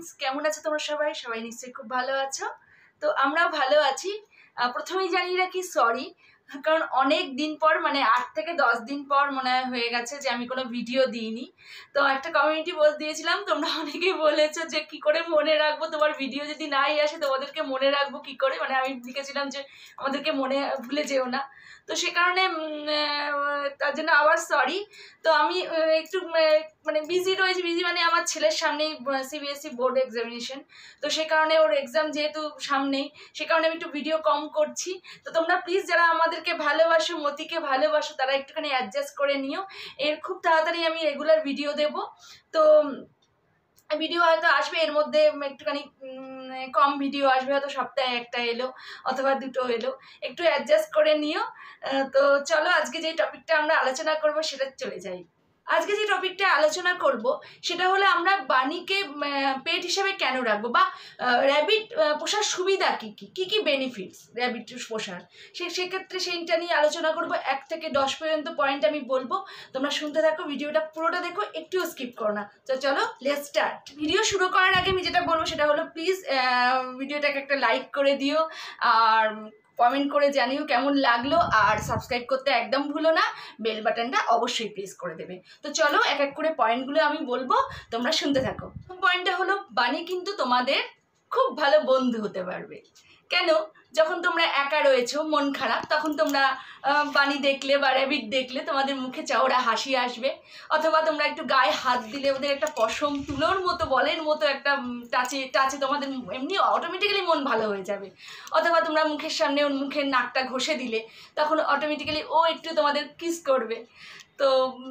Friends, কেমন আছো তোমরা? সবাই সবাই নিশ্চয়ই খুব ভালো আছো। তো আমরাও ভালো আছি। প্রথমেই জানিয়ে রাখি সরি, কারণ অনেক দিন পর, মানে 8 থেকে 10 দিন পর মনে হয়ে গেছে যে আমি কোনো ভিডিও দিইনি। তো একটা কমিউনিটি পোস্ট দিয়েছিলাম, তোমরা অনেকেই বলেছো যে কি করে মনে রাখবো, তোমার ভিডিও যদি নাই আসে তোমাদেরকে মনে রাখবো কি করে। মানে আমি লিখেছিলাম যে আমাদেরকে মনে ভুলে যেও না। তো সে কারণে তার জন্য আবার সরি। তো আমি একটু মানে বিজি রয়েছি। বিজি মানে আমার ছেলের সামনেই সিবিএসসি বোর্ড এক্সামিনেশন, তো সে কারণে ওর এক্সাম যেহেতু সামনেই, সে কারণে আমি একটু ভিডিও কম করছি। তো তোমরা প্লিজ যারা আমাদেরকে ভালোবাসো, মতিকে ভালোবাসো, তারা একটুখানি অ্যাডজাস্ট করে নিও। এর খুব তাড়াতাড়ি আমি রেগুলার ভিডিও দেব। তো ভিডিও হয়তো আসবে, এর মধ্যে একটুখানি কম ভিডিও আসবে, হয়তো সপ্তাহে একটা এলো অথবা দুটো এলো, একটু অ্যাডজাস্ট করে নিও। তো চলো আজকে যে টপিকটা আমরা আলোচনা করব সেটা চলে যাই। আজকে যে টপিকটা আলোচনা করব সেটা হলো আমরা বানিকে পেট হিসেবে কেন রাখবো, বা র্যাবিট পোষার সুবিধা কী কী কী কী বেনিফিটস র্যাবিট পোষার, সেক্ষেত্রে সেইটা নিয়ে আলোচনা করব। 1 থেকে 10 পর্যন্ত পয়েন্ট আমি বলবো, তোমরা শুনতে থাকো, ভিডিওটা পুরোটা দেখো, একটুও স্কিপ করো না। তো চলো লেটস স্টার্ট। ভিডিও শুরু করার আগে আমি যেটা বলবো সেটা হলো প্লিজ ভিডিওটাকে একটা লাইক করে দিও, আর কমেন্ট করে জানিও কেমন লাগলো, আর সাবস্ক্রাইব করতে একদম ভুলো না, বেল বাটনটা অবশ্যই প্রেস করে দেবে। তো চলো এক এক করে পয়েন্টগুলো আমি বলবো, তোমরা শুনতে থাকো। পয়েন্টটা হলো বানি কিন্তু তোমাদের খুব ভালো বন্ধু হতে পারবে। কেন? যখন তোমরা একা রয়েছো, মন খারাপ, তখন তোমরা বানি দেখলে বা র্যাবিট দেখলে তোমাদের মুখে চওড়া হাসি আসবে, অথবা তোমরা একটু গায়ে হাত দিলে ওদের একটা পশম তুলোর মতো, বলের মতো একটা টাচে তোমাদের এমনি অটোমেটিক্যালি মন ভালো হয়ে যাবে। অথবা তোমরা মুখের সামনে ওর মুখের নাকটা ঘষে দিলে তখন অটোমেটিক্যালি ও একটু তোমাদের কিস করবে। তো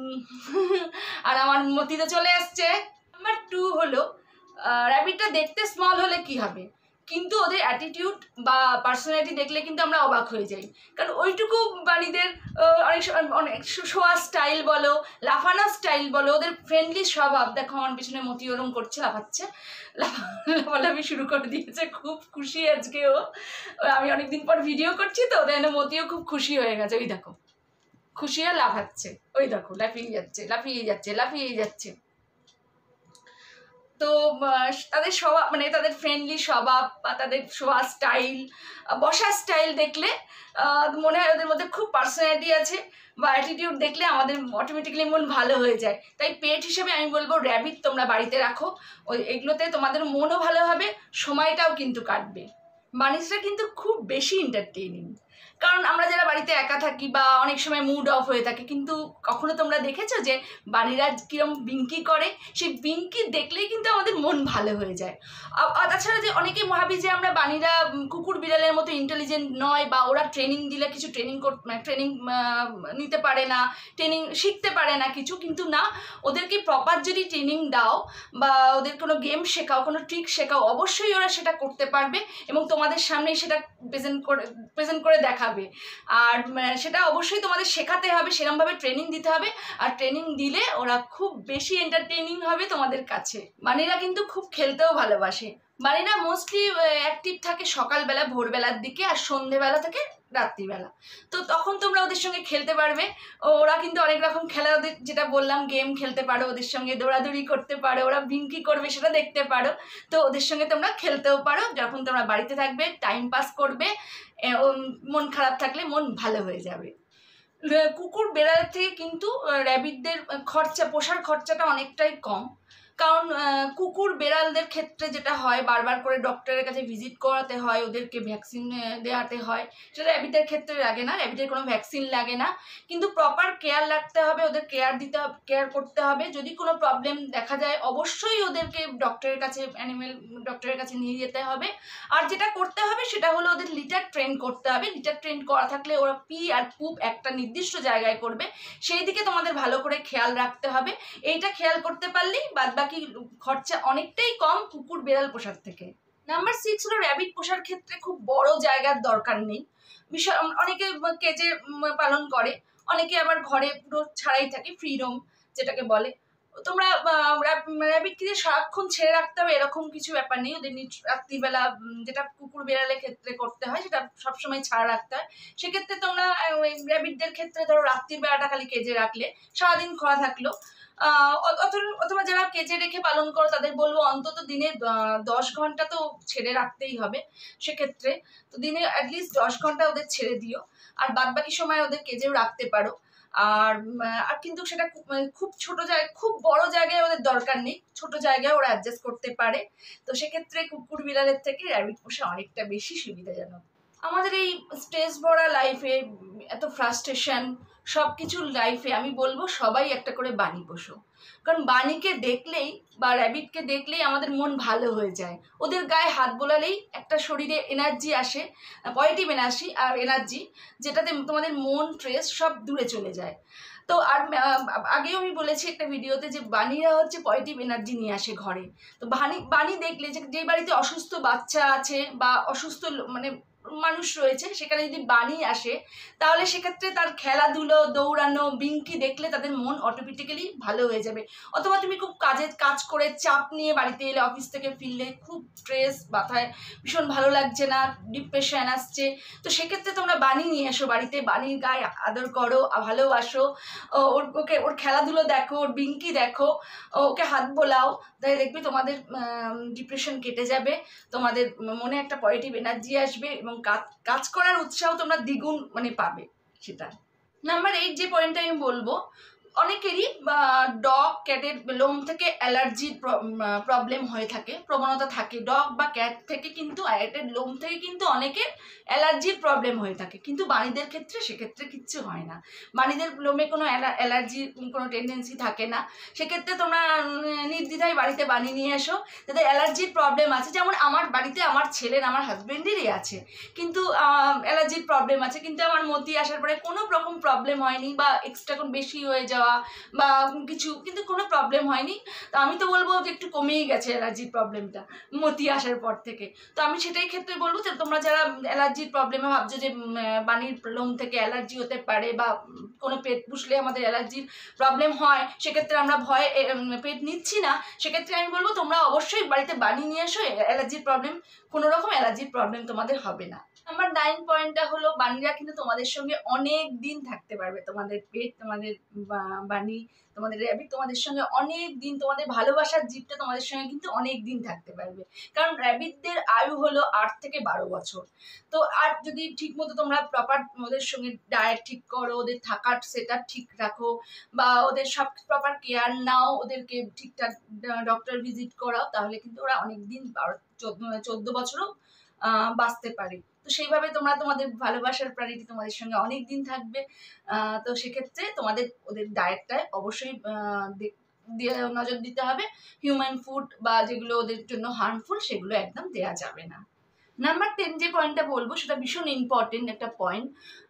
আর আমার মতিতে চলে আসছে। নাম্বার 2 হলো র্যাবিটটা দেখতে স্মল হলে কি হবে, কিন্তু ওদের অ্যাটিটিউড বা পার্সোনালিটি দেখলে কিন্তু আমরা অবাক হয়ে যাই। কারণ ওইটুকু বাড়িদের অনেক শোয়া স্টাইল বলো, লাফানো স্টাইল বলো, ওদের ফ্রেন্ডলি স্বভাব। দেখো আমার পিছনে মতি ওরম করছে, লাফাচ্ছে, লাফালাফি শুরু করে দিয়েছে, খুব খুশি আজকে ও। আমি অনেকদিন পর ভিডিও করছি তো, তাই জন্য মতিও খুব খুশি হয়ে গেছে। ওই দেখো খুশি হয়ে লাফাচ্ছে, ওই দেখো লাফিয়ে যাচ্ছে লাফিয়ে যাচ্ছে লাফিয়ে যাচ্ছে। তো তাদের স্বভাব, মানে তাদের ফ্রেন্ডলি স্বভাব বা তাদের শোয়া স্টাইল, বসার স্টাইল দেখলে মনে হয় ওদের মধ্যে খুব পার্সোনালিটি আছে, বা অ্যাটিটিউড দেখলে আমাদের অটোমেটিক্যালি মন ভালো হয়ে যায়। তাই পেট হিসেবে আমি বলবো র্যাবিট তোমরা বাড়িতে রাখো। ওই এগুলোতে তোমাদের মনও ভালো হবে, সময়টাও কিন্তু কাটবে। বানিসরা কিন্তু খুব বেশি এন্টারটেইনিং, কারণ আমরা যারা বাড়িতে একা থাকি বা অনেক সময় মুড অফ হয়ে থাকে, কিন্তু কখনো তোমরা দেখেছো যে বানিরা কিরম বিঙ্কি করে? সেই বিঙ্কি দেখলেই কিন্তু আমাদের মন ভালো হয়ে যায়। তাছাড়া যে অনেকেই ভাবি যে আমরা বানিরা কুকুর বিড়ালের মতো ইন্টেলিজেন্ট নয়, বা ওরা ট্রেনিং দিলে কিছু ট্রেনিং নিতে পারে না, ট্রেনিং শিখতে পারে না কিছু, কিন্তু না, ওদেরকে প্রপার যদি ট্রেনিং দাও বা ওদের কোনো গেম শেখাও, কোনো ট্রিক শেখাও, অবশ্যই ওরা সেটা করতে পারবে এবং তোমাদের সামনেই সেটা প্রেজেন্ট করে দেখাবে। আর সেটা অবশ্যই তোমাদের শেখাতে হবে, সেরকমভাবে ট্রেনিং দিতে হবে, আর ট্রেনিং দিলে ওরা খুব বেশি এন্টারটেইনিং হবে তোমাদের কাছে। বানিরা কিন্তু খুব খেলতেও ভালোবাসে। বানিরা মোস্টলি অ্যাক্টিভ থাকে সকালবেলা, ভোরবেলার দিকে, আর সন্ধেবেলা থেকে রাত্রিবেলা। তো তখন তোমরা ওদের সঙ্গে খেলতে পারবে। ওরা কিন্তু অনেক রকম খেলা, ওদের যেটা বললাম, গেম খেলতে পারো, ওদের সঙ্গে দৌড়াদৌড়ি করতে পারো, ওরা বিঙ্কি করবে সেটা দেখতে পারো। তো ওদের সঙ্গে তোমরা খেলতেও পারো যখন তোমরা বাড়িতে থাকবে, টাইম পাস করবে, মন খারাপ থাকলে মন ভালো হয়ে যাবে। কুকুর বেড়াল থেকে কিন্তু র্যাবিটদের পোষার খরচাটা অনেকটাই কম। কারণ কুকুর বেড়ালদের ক্ষেত্রে যেটা হয়, বারবার করে ডক্টরের কাছে ভিজিট করাতে হয়, ওদেরকে ভ্যাকসিন দেওয়াতে হয়। সেটা র্যাবিটের ক্ষেত্রে লাগে না, র্যাবিটের কোনো ভ্যাকসিন লাগে না, কিন্তু প্রপার কেয়ার রাখতে হবে, ওদের কেয়ার করতে হবে। যদি কোনো প্রবলেম দেখা যায় অবশ্যই ওদেরকে ডক্টরের কাছে, অ্যানিমেল ডক্টরের কাছে নিয়ে যেতে হবে। আর যেটা করতে হবে সেটা হলো ওদের লিটার ট্রেন করতে হবে। লিটার ট্রেন করা থাকলে ওরা পি আর পুপ একটা নির্দিষ্ট জায়গায় করবে, সেই দিকে তোমাদের ভালো করে খেয়াল রাখতে হবে। এইটা খেয়াল করতে পারলেই বাদবাকি খরচা অনেকটাই কম কুকুর বেড়াল পোষার থেকে। নাম্বার 6 হলো র্যাবিট পোষার ক্ষেত্রে খুব বড় জায়গার দরকার নেই। অনেকে কেজে পালন করে, অনেকে আবার ঘরে পুরো ছাড়াই থাকে, ফ্রিডম যেটাকে বলে। তোমরা র্যাবিটকে যে সারাক্ষণ ছেড়ে রাখতে হবে এরকম কিছু ব্যাপার নেই। ওদের রাত্রিবেলা যেটা কুকুর বেড়ালের ক্ষেত্রে করতে হয় সেটা সবসময় ছাড়া রাখতে হয়। সেক্ষেত্রে তোমরা র্যাবিটদের ক্ষেত্রে ধরো রাত্রির বেলাটা খালি কেজে রাখলে, সারাদিন খোলা থাকলো। অথবা যারা কেজে রেখে পালন করো তাদের বলবো অন্তত দিনে 10 ঘন্টা তো ছেড়ে রাখতেই হবে। সেক্ষেত্রে তো দিনে অ্যাটলিস্ট 10 ঘন্টা ওদের ছেড়ে দিও, আর বাদ বাকি সময় ওদের কেজেও রাখতে পারো। আর কিন্তু সেটা খুব ছোট জায়গায়, খুব বড় জায়গায় ওদের দরকার নেই, ছোট জায়গায় ওরা অ্যাডজাস্ট করতে পারে। তো সেক্ষেত্রে কুকুর বিড়ালের থেকে র্যাবিট পোষা অনেকটা বেশি সুবিধাজনক। আমাদের এই স্ট্রেস ভরা লাইফে, এত ফ্রাস্ট্রেশন সব কিছুর লাইফে আমি বলবো সবাই একটা করে বানি পোষো। কারণ বানিকে দেখলেই বা র্যাবিটকে দেখলেই আমাদের মন ভালো হয়ে যায়। ওদের গায়ে হাত বোলালেই একটা শরীরে এনার্জি আসে, পজিটিভ এনার্জি, যেটাতে তোমাদের মন স্ট্রেস সব দূরে চলে যায়। তো আর আগেও আমি বলেছি একটা ভিডিওতে যে বানিরা হচ্ছে পজিটিভ এনার্জি নিয়ে আসে ঘরে। তো বানি দেখলে যে বাড়িতে অসুস্থ বাচ্চা আছে বা অসুস্থ মানে মানুষ রয়েছে, সেখানে যদি বানি আসে তাহলে সেক্ষেত্রে তার খেলাধুলো, দৌড়ানো, বিঙ্কি দেখলে তাদের মন অটোমেটিক্যালি ভালো হয়ে যাবে। অথবা তুমি খুব কাজ করে চাপ নিয়ে বাড়িতে এলে, অফিস থেকে ফিরলে খুব স্ট্রেস, মাথায় ভীষণ ভালো লাগছে না, ডিপ্রেশন আসছে, তো সেক্ষেত্রে তোমরা বানি নিয়ে এসো বাড়িতে, বানির গায়ে আদর করো, ভালোবাসো, ওর খেলাধুলো দেখো, ওর বিঙ্কি দেখো, ওকে হাত বোলাও, তাই দেখবে তোমাদের ডিপ্রেশন কেটে যাবে, তোমাদের মনে একটা পজিটিভ এনার্জি আসবে এবং কাজ করার উৎসাহ তোমরা দ্বিগুণ পাবে। সেটা নাম্বার 8 যে পয়েন্টটা আমি বলবো, অনেকেরই ডগ ক্যাটের লোম থেকে অ্যালার্জির প্রবলেম হয়ে থাকে, প্রবণতা থাকে। ডগ বা ক্যাট থেকে কিন্তু, ক্যাটের লোম থেকে কিন্তু অনেকের অ্যালার্জির প্রবলেম হয়ে থাকে, কিন্তু বাণীদের ক্ষেত্রে সেক্ষেত্রে কিচ্ছু হয় না। বাণীদের লোমে কোনো অ্যালার্জির কোনো টেন্ডেন্সি থাকে না। সেক্ষেত্রে তোমরা নির্দ্বিধায় বাড়িতে বানি নিয়ে এসো। যাদের অ্যালার্জির প্রবলেম আছে, যেমন আমার বাড়িতে আমার ছেলের, আমার হাজব্যান্ডেরই আছে কিন্তু অ্যালার্জির প্রবলেম আছে, কিন্তু আমার মতি আসার পরে কোনো রকম প্রবলেম হয়নি, বা এক্সট্রা কোনো বেশি হয়ে যাওয়া বা কিছু, কিন্তু কোনো প্রবলেম হয়নি। তো আমি তো বলবো যে একটু কমেই গেছে অ্যালার্জির প্রবলেমটা মতি আসার পর থেকে। তো আমি সেটাই ক্ষেত্রে বলবো যে তোমরা যারা অ্যালার্জির প্রবলেমে ভাবছো যে বানির লোম থেকে অ্যালার্জি হতে পারে বা কোনো পেট পুষলে আমাদের অ্যালার্জির প্রবলেম হয়, সেক্ষেত্রে আমরা ভয়ে পেট নিচ্ছি না, সেক্ষেত্রে আমি বলবো তোমরা অবশ্যই বাড়িতে বানি নিয়ে এসো। অ্যালার্জির প্রবলেম, কোনো রকম অ্যালার্জির প্রবলেম তোমাদের হবে না। নাম্বার 9 পয়েন্টটা হলো, বানিরা কিন্তু তোমাদের সঙ্গে অনেক দিন থাকতে পারবে। তোমাদের পেট, তোমাদের বানি, তোমাদের র্যাবিট তোমাদের সঙ্গে অনেক দিন, তোমাদের ভালোবাসার জীবটা তোমাদের সঙ্গে কিন্তু অনেক দিন থাকতে পারবে। কারণ র্যাবিটদের আয়ু হলো 8 থেকে 12 বছর। তো আর যদি ঠিক মতো তোমরা প্রপার ওদের সঙ্গে ডায়েট ঠিক করো, ওদের থাকার সেটআপ ঠিক রাখো, বা ওদের সব প্রপার কেয়ার নাও, ওদেরকে ঠিকঠাক ডক্টর ভিজিট করাও, তাহলে কিন্তু ওরা অনেক দিন 14 বছরও বাঁচতে পারে। তো সেইভাবে তোমরা তোমাদের ভালোবাসার প্রাণীটি তোমাদের সঙ্গে অনেক দিন থাকবে। তো সেক্ষেত্রে তোমাদের ওদের ডায়েটটায় অবশ্যই নজর দিতে হবে। হিউম্যান ফুড বা যেগুলো ওদের জন্য হার্মফুল সেগুলো একদম দেওয়া যাবে না। নাম্বার 10 যে পয়েন্টটা বলবো সেটা ভীষণ ইম্পর্টেন্ট একটা পয়েন্ট।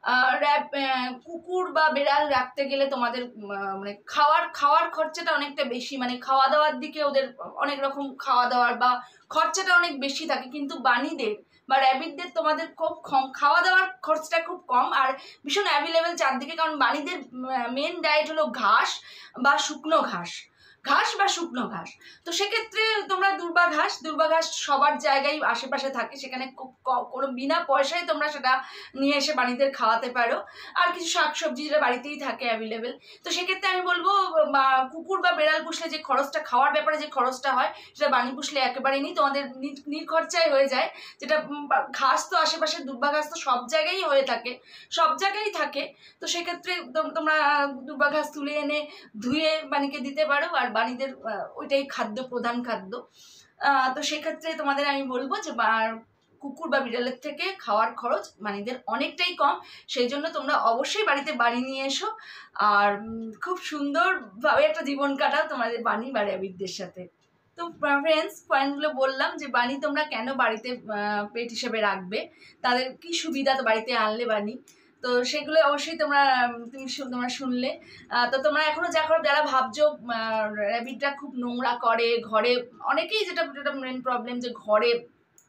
কুকুর বা বেড়াল রাখতে গেলে তোমাদের খাওয়ার খরচাটা অনেকটা বেশি, খাওয়া দাওয়ার দিকে ওদের অনেক রকম খাওয়া দাওয়ার বা খরচাটা অনেক বেশি থাকে, কিন্তু বাণীদের বা র্যাবিটদের তোমাদের খুব কম খাওয়া দাওয়ার খরচটা খুব কম, আর ভীষণ অ্যাভেলেবেল চারদিকে। কারণ বাণীদের মেন ডায়েট হলো ঘাস বা শুকনো ঘাস, বা শুকনো ঘাস। তো সেক্ষেত্রে তোমরা দুর্বা ঘাস সবার জায়গায় আশেপাশে থাকে, সেখানে খুব কোনো বিনা পয়সায় তোমরা সেটা নিয়ে এসে বাড়িদের খাওয়াতে পারো। আর কিছু শাকসবজি যেটা বাড়িতেই থাকে অ্যাভেলেবেল। তো সেক্ষেত্রে আমি বলবো কুকুর বা বেড়াল পুষলে যে খরচটা, খাওয়ার ব্যাপারে যে খরচটা হয়, সেটা বানি পুষলে একেবারেই নেই, তোমাদের নির্খরচায় হয়ে যায়। যেটা ঘাস তো আশেপাশে দুর্বা ঘাস তো সব জায়গায় হয়ে থাকে, সব জায়গায় থাকে। তো সেক্ষেত্রে তোমরা দুর্বা ঘাস তুলে এনে ধুয়ে বানিকে দিতে পারো, আর বাণীদের ওইটাই খাদ্য, প্রধান খাদ্য। তো সেক্ষেত্রে তোমাদের আমি বলবো যে কুকুর বা বিড়ালের থেকে খাওয়ার খরচ বাণীদের অনেকটাই কম। সেই জন্য তোমরা অবশ্যই বাড়িতে বাণী নিয়ে এসো, আর খুব সুন্দরভাবে একটা জীবন কাটাও তোমাদের বাণী বা র্যাবিটদের সাথে। তো ফ্রেন্ডস, পয়েন্টগুলো বললাম যে বাণী তোমরা কেন বাড়িতে পেট হিসেবে রাখবে, তাদের কি সুবিধা তো বাড়িতে আনলে বাণী, তো সেগুলো অবশ্যই তোমরা শুনলে। তো তোমরা এখনো যারা ভাবছো র্যাবিটরা খুব নোংরা করে ঘরে, অনেকেই যেটা মেন প্রবলেম যে ঘরে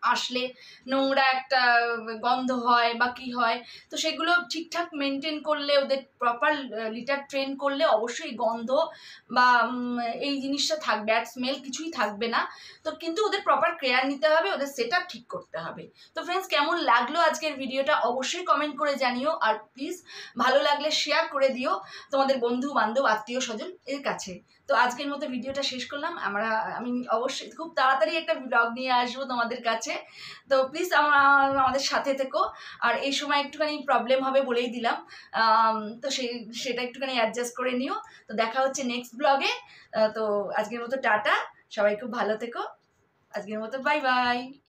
আসলে নোংরা একটা গন্ধ হয় বা কী হয়, তো সেগুলো ঠিকঠাক মেনটেন করলে, ওদের প্রপার লিটার ট্রেন করলে অবশ্যই গন্ধ বা এই জিনিসটা থাকবে, ব্যাড স্মেল কিছুই থাকবে না। তো কিন্তু ওদের প্রপার কেয়ার নিতে হবে, ওদের সেট আপ ঠিক করতে হবে। তো ফ্রেন্ডস, কেমন লাগলো আজকের ভিডিওটা অবশ্যই কমেন্ট করে জানিও, আর প্লিজ ভালো লাগলে শেয়ার করে দিও তোমাদের বন্ধু বান্ধব আত্মীয় স্বজন এর কাছে। তো আজকের মতো ভিডিওটা শেষ করলাম। আমি অবশ্যই খুব তাড়াতাড়ি একটা ব্লগ নিয়ে আসবো তোমাদের কাছে, তো প্লিজ আমাদের সাথে থেকো। আর এই সময় একটুখানি প্রবলেম হবে বলেই দিলাম, তো সেটা একটুখানি অ্যাডজাস্ট করে নিও। তো দেখা হচ্ছে নেক্সট ব্লগে। তো আজকের মতো টাটা, সবাই খুব ভালো থেকো, আজকের মতো বাই বাই।